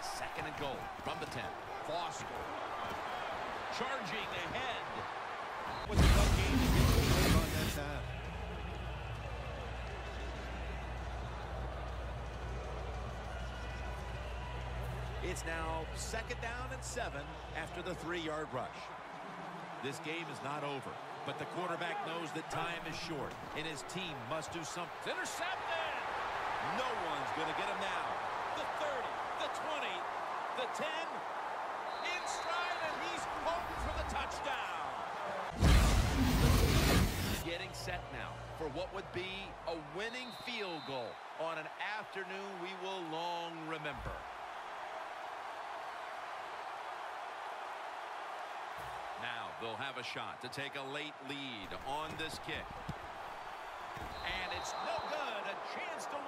Second and goal from the 10. Foster charging ahead. With the run game on that time. It's now 2nd down and 7 after the 3-yard rush. This game is not over, but the quarterback knows that time is short, and his team must do something. Intercepted! No one's going to get him now. The 30, the 20, the 10, in stride, and he's home for the touchdown. Getting set now for what would be a winning field goal on an afternoon we will long remember. Now they'll have a shot to take a late lead on this kick. And it's no good. A chance to